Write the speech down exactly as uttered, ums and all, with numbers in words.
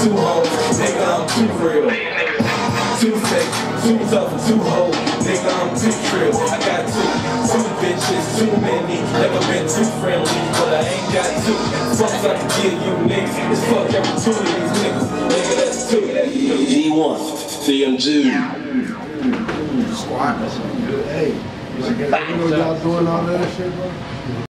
Two hoes, nigga, I'm too real. Too fake, too tough, and too hoe. Nigga, I'm too trill. I got two, two bitches, too many. Never been too friendly, but I ain't got two. Fucks I can give you niggas. It's fuck every two of these niggas. Nigga, that's two. G one, C M G. Squad. Hey, you know y'all doing all that shit, bro?